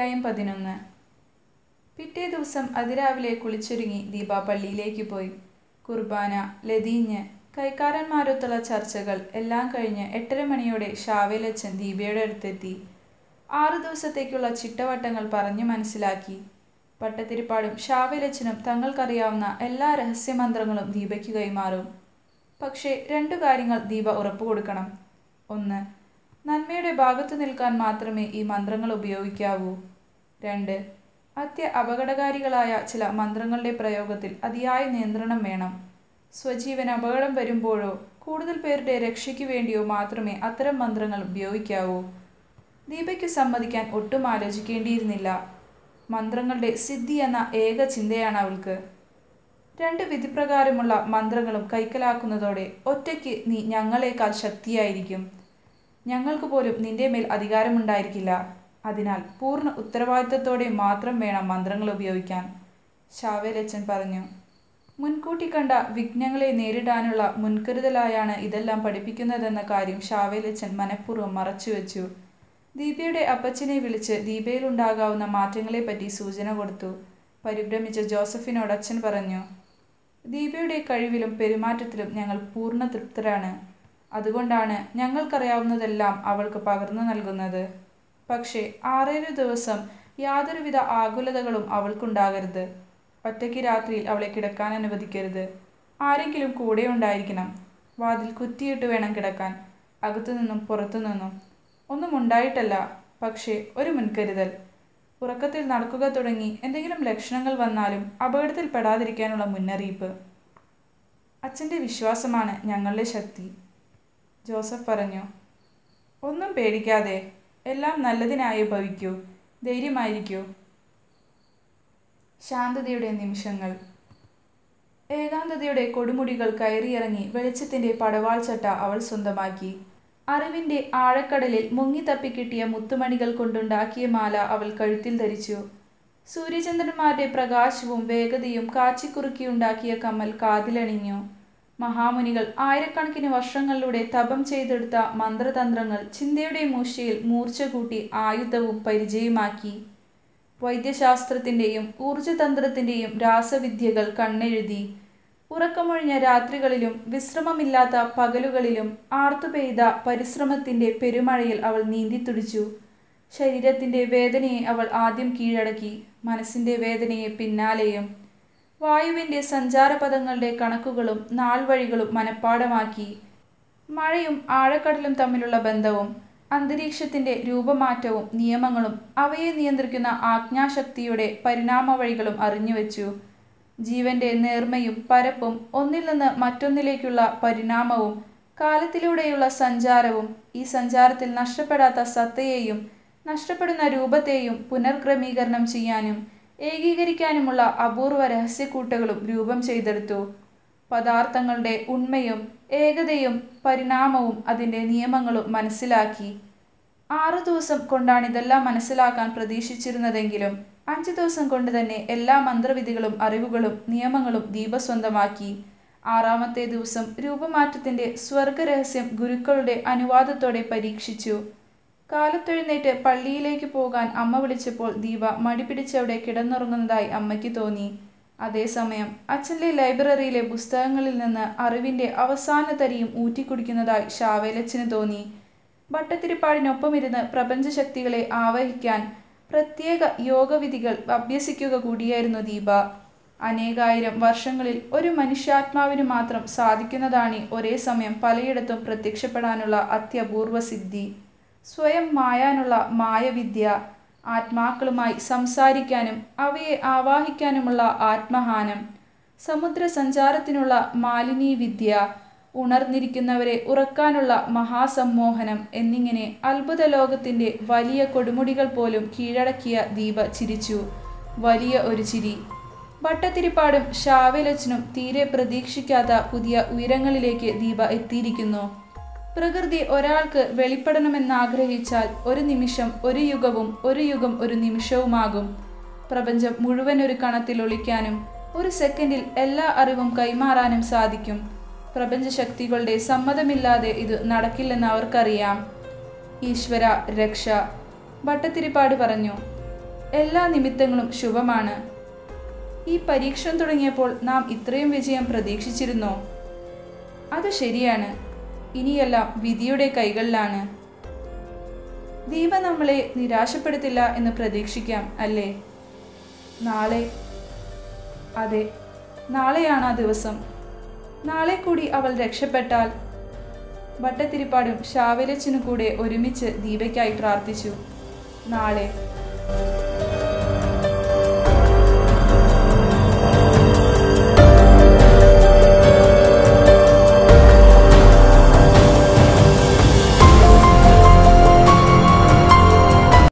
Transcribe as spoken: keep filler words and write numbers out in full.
അധ്യായം പതിനൊന്ന്. പിറ്റേ ദിവസം അതിരാവിലെ കുളിച്ചൊരുങ്ങി ദീപ പള്ളിയിലേക്ക് പോയി. കുർബാന, ലതീഞ്ഞ്, കൈക്കാരന്മാരൊത്തുള്ള ചർച്ചകൾ എല്ലാം കഴിഞ്ഞ് എട്ടര മണിയോടെ ഷാവേലച്ചൻ ദീപയുടെ അടുത്തെത്തി. ആറു ദിവസത്തേക്കുള്ള ചിട്ടവട്ടങ്ങൾ പറഞ്ഞു മനസ്സിലാക്കി. പട്ടത്തിരിപ്പാടും ഷാവേലച്ചനും തങ്ങൾക്കറിയാവുന്ന എല്ലാ രഹസ്യമന്ത്രങ്ങളും ദീപയ്ക്ക് കൈമാറും. പക്ഷേ രണ്ടു കാര്യങ്ങൾ ദീപ ഉറപ്പു കൊടുക്കണം. ഒന്ന്, നന്മയുടെ ഭാഗത്തു നിൽക്കാൻ മാത്രമേ ഈ മന്ത്രങ്ങൾ ഉപയോഗിക്കാവൂ. രണ്ട്, അത്യ അപകടകാരികളായ ചില മന്ത്രങ്ങളുടെ പ്രയോഗത്തിൽ അതിയായ നിയന്ത്രണം വേണം. സ്വജീവൻ അപകടം വരുമ്പോഴോ കൂടുതൽ പേരുടെ രക്ഷയ്ക്കു വേണ്ടിയോ മാത്രമേ അത്തരം മന്ത്രങ്ങൾ ഉപയോഗിക്കാവൂ. ദീപയ്ക്ക് സമ്മതിക്കാൻ ഒട്ടും ആലോചിക്കേണ്ടിയിരുന്നില്ല. മന്ത്രങ്ങളുടെ സിദ്ധി എന്ന ഏക ചിന്തയാണ് അവൾക്ക്. രണ്ട് വിധിപ്രകാരമുള്ള മന്ത്രങ്ങളും കൈക്കലാക്കുന്നതോടെ ഒറ്റയ്ക്ക് നീ ഞങ്ങളെക്കാൾ ശക്തിയായിരിക്കും. ഞങ്ങൾക്ക് പോലും നിന്റെ മേൽ അധികാരമുണ്ടായിരിക്കില്ല. അതിനാൽ പൂർണ്ണ ഉത്തരവാദിത്തത്തോടെ മാത്രം വേണം മന്ത്രങ്ങൾ ഉപയോഗിക്കാൻ, ഷാവേലച്ചൻ പറഞ്ഞു. മുൻകൂട്ടി കണ്ട വിഘ്നങ്ങളെ നേരിടാനുള്ള മുൻകരുതലായാണ് ഇതെല്ലാം പഠിപ്പിക്കുന്നതെന്ന കാര്യം ഷാവേലച്ചൻ മനഃപൂർവ്വം മറച്ചുവെച്ചു. ദീപയുടെ അപ്പച്ചനെ വിളിച്ച് ദീപയിലുണ്ടാകാവുന്ന മാറ്റങ്ങളെപ്പറ്റി സൂചന കൊടുത്തു. പരിഭ്രമിച്ച ജോസഫിനോട് അച്ഛൻ പറഞ്ഞു, ദീപയുടെ കഴിവിലും പെരുമാറ്റത്തിലും ഞങ്ങൾ പൂർണ്ണ തൃപ്തരാണ്. അതുകൊണ്ടാണ് ഞങ്ങൾക്കറിയാവുന്നതെല്ലാം അവൾക്ക് പകർന്നു നൽകുന്നത്. പക്ഷേ ആറേഴു ദിവസം യാതൊരുവിധ ആകുലതകളും അവൾക്കുണ്ടാകരുത്. ഒറ്റയ്ക്ക് രാത്രിയിൽ അവളെ കിടക്കാൻ അനുവദിക്കരുത്. ആരെങ്കിലും കൂടെ ഉണ്ടായിരിക്കണം. വാതിൽ കുറ്റിയിട്ട് വേണം കിടക്കാൻ, അകത്തുനിന്നും പുറത്തുനിന്നും. ഒന്നും ഉണ്ടായിട്ടല്ല, പക്ഷേ ഒരു മുൻകരുതൽ. ഉറക്കത്തിൽ നടക്കുക തുടങ്ങി എന്തെങ്കിലും ലക്ഷണങ്ങൾ വന്നാലും അപകടത്തിൽ പെടാതിരിക്കാനുള്ള മുന്നറിയിപ്പ്. അച്ഛൻ്റെ വിശ്വാസമാണ് ഞങ്ങളുടെ ശക്തി, ജോസഫ് പറഞ്ഞു. ഒന്നും പേടിക്കാതെ, എല്ലാം നല്ലതിനായി ഭവിക്കൂ. ധൈര്യമായിരിക്കൂ. ശാന്തതയുടെ നിമിഷങ്ങൾ. ഏകാന്തതയുടെ കൊടുമുടികൾ കയറിയിറങ്ങി വെളിച്ചത്തിൻ്റെ പടവാൾച്ചട്ട അവൾ സ്വന്തമാക്കി. അറിവിൻ്റെ ആഴക്കടലിൽ മുങ്ങിത്തപ്പിക്കിട്ടിയ മുത്തുമണികൾ കൊണ്ടുണ്ടാക്കിയ മാല അവൾ കഴുത്തിൽ ധരിച്ചു. സൂര്യചന്ദ്രന്മാരുടെ പ്രകാശവും വേഗതയും കാച്ചിക്കുറുക്കിയുണ്ടാക്കിയ കമ്മൽ കാതിലണിഞ്ഞു. മഹാമുനികൾ ആയിരക്കണക്കിന് വർഷങ്ങളിലൂടെ തപം ചെയ്തെടുത്ത മന്ത്രതന്ത്രങ്ങൾ ചിന്തയുടെ മൂശയിൽ മൂർച്ച കൂട്ടി ആയുധവും പരിചയമാക്കി. വൈദ്യശാസ്ത്രത്തിൻ്റെയും ഊർജതന്ത്രത്തിൻ്റെയും രാസവിദ്യകൾ കണ്ണെഴുതി. ഉറക്കമൊഴിഞ്ഞ രാത്രികളിലും വിശ്രമമില്ലാത്ത പകലുകളിലും ആർത്തുപെയ്ത പരിശ്രമത്തിൻ്റെ പെരുമഴയിൽ അവൾ നീന്തിത്തുടിച്ചു. ശരീരത്തിൻ്റെ വേദനയെ അവൾ ആദ്യം കീഴടക്കി, മനസ്സിൻ്റെ വേദനയെ പിന്നാലെയും. വായുവിൻ്റെ സഞ്ചാരപഥങ്ങളുടെ കണക്കുകളും നാൾവഴികളും മനഃപ്പാടമാക്കി. മഴയും ആഴക്കടലും തമ്മിലുള്ള ബന്ധവും അന്തരീക്ഷത്തിൻ്റെ രൂപമാറ്റവും നിയമങ്ങളും അവയെ നിയന്ത്രിക്കുന്ന ആജ്ഞാശക്തിയുടെ പരിണാമവഴികളും അറിഞ്ഞുവെച്ചു. ജീവൻ്റെ നേർമയും പരപ്പും ഒന്നിൽ നിന്ന് മറ്റൊന്നിലേക്കുള്ള പരിണാമവും കാലത്തിലൂടെയുള്ള സഞ്ചാരവും ഈ സഞ്ചാരത്തിൽ നഷ്ടപ്പെടാത്ത സത്തയെയും നഷ്ടപ്പെടുന്ന രൂപത്തെയും പുനർക്രമീകരണം ചെയ്യാനും ഏകീകരിക്കാനുമുള്ള അപൂർവ രഹസ്യക്കൂട്ടുകളും രൂപം ചെയ്തെടുത്തു. പദാർത്ഥങ്ങളുടെ ഉണ്മയും ഏകതയും പരിണാമവും അതിൻ്റെ നിയമങ്ങളും മനസ്സിലാക്കി. ആറു ദിവസം കൊണ്ടാണ് ഇതെല്ലാം മനസ്സിലാക്കാൻ പ്രതീക്ഷിച്ചിരുന്നതെങ്കിലും അഞ്ചു ദിവസം കൊണ്ട് തന്നെ എല്ലാ മന്ത്രവിധികളും അറിവുകളും നിയമങ്ങളും ദീപ സ്വന്തമാക്കി. ആറാമത്തെ ദിവസം രൂപമാറ്റത്തിൻ്റെ സ്വർഗരഹസ്യം ഗുരുക്കളുടെ അനുവാദത്തോടെ പരീക്ഷിച്ചു. കാലത്തെഴുന്നേറ്റ് പള്ളിയിലേക്ക് പോകാൻ അമ്മ വിളിച്ചപ്പോൾ ദീപ മടി പിടിച്ചവിടെ കിടന്നുറങ്ങുന്നതായി അമ്മയ്ക്ക് തോന്നി. അതേസമയം അച്ഛൻ്റെ ലൈബ്രറിയിലെ പുസ്തകങ്ങളിൽ നിന്ന് അറിവിൻ്റെ അവസാന തരിയും ഊറ്റിക്കുടിക്കുന്നതായി ഷാവേലച്ചന് തോന്നി. ഭട്ടത്തിരിപ്പാടിനൊപ്പമിരുന്ന് പ്രപഞ്ചശക്തികളെ ആവഹിക്കാൻ പ്രത്യേക യോഗവിധികൾ അഭ്യസിക്കുക കൂടിയായിരുന്നു ദീപ. അനേകായിരം വർഷങ്ങളിൽ ഒരു മനുഷ്യാത്മാവിന് മാത്രം സാധിക്കുന്നതാണ് ഒരേ സമയം പലയിടത്തും പ്രത്യക്ഷപ്പെടാനുള്ള അത്യപൂർവ സിദ്ധി. സ്വയം മായാനുള്ള മായവിദ്യ, ആത്മാക്കളുമായി സംസാരിക്കാനും അവയെ ആവാഹിക്കാനുമുള്ള ആത്മഹാനം, സമുദ്രസഞ്ചാരത്തിനുള്ള മാലിനീവിദ്യ, ഉണർന്നിരിക്കുന്നവരെ ഉറക്കാനുള്ള മഹാസമ്മോഹനം എന്നിങ്ങനെ അത്ഭുത ലോകത്തിൻ്റെ വലിയ കൊടുമുടികൾ പോലും കീഴടക്കിയ ദീപ ചിരിച്ചു. വലിയ ഒരു ചിരി. ഭട്ടത്തിരിപ്പാടും ഷാവേലച്ചനും തീരെ പ്രതീക്ഷിക്കാത്ത പുതിയ ഉയരങ്ങളിലേക്ക് ദീപ എത്തിയിരിക്കുന്നു. പ്രകൃതി ഒരാൾക്ക് വെളിപ്പെടണമെന്നാഗ്രഹിച്ചാൽ ഒരു നിമിഷം ഒരു യുഗവും ഒരു യുഗം ഒരു നിമിഷവുമാകും. പ്രപഞ്ചം മുഴുവൻ ഒരു കണത്തിൽ ഒളിക്കാനും ഒരു സെക്കൻഡിൽ എല്ലാ അറിവും കൈമാറാനും സാധിക്കും. പ്രപഞ്ചശക്തികളുടെ സമ്മതമില്ലാതെ ഇത് നടക്കില്ലെന്ന് അവർക്കറിയാം. ഈശ്വര രക്ഷ, ഭട്ടത്തിരിപ്പാട് പറഞ്ഞു. എല്ലാ നിമിത്തങ്ങളും ശുഭമാണ്. ഈ പരീക്ഷണം തുടങ്ങിയപ്പോൾ നാം ഇത്രയും വിജയം പ്രതീക്ഷിച്ചിരുന്നോ? അത് ശരിയാണ്. ഇനിയെല്ലാം വിധിയുടെ കൈകളിലാണ്. ദൈവം നമ്മളെ നിരാശപ്പെടുത്തില്ല എന്ന് പ്രതീക്ഷിക്കാം, അല്ലേ? നാളെ, അതെ, നാളെയാണ് ആ ദിവസം. നാളെ കൂടി അവൾ രക്ഷപ്പെട്ടാൽ. ഭട്ടതിരിപ്പാടും ശാവേലച്ചനും കൂടെ ഒരുമിച്ച് ദീപയ്ക്കായി പ്രാർത്ഥിച്ചു. നാളെ